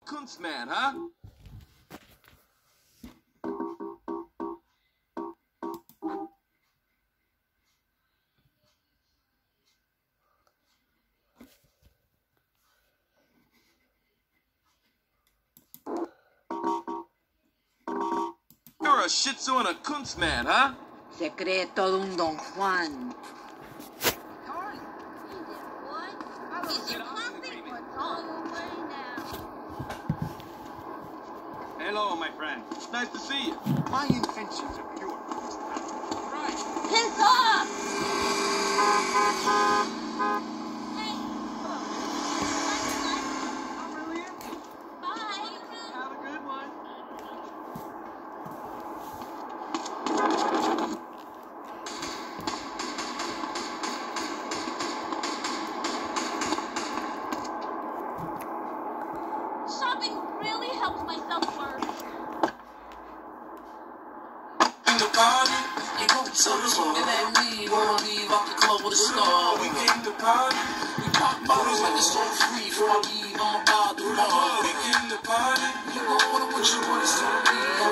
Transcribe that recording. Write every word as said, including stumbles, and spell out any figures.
Kunstman, huh? You're a Shih Tzu and a Kunstman, huh? Se cree todo un Don Juan. Hello, my friend. It's nice to see you. My intentions are pure. Right. Piss off! I'm really empty. Bye! Have a good one. Shopping really helps my self-worth. In the party, you go so looking at me, wanna leave out the club with a star. We came to party, we pop bottles like it's so free. Before I leave, I'm about to roll. We came to party, you gon' wanna put your money to me.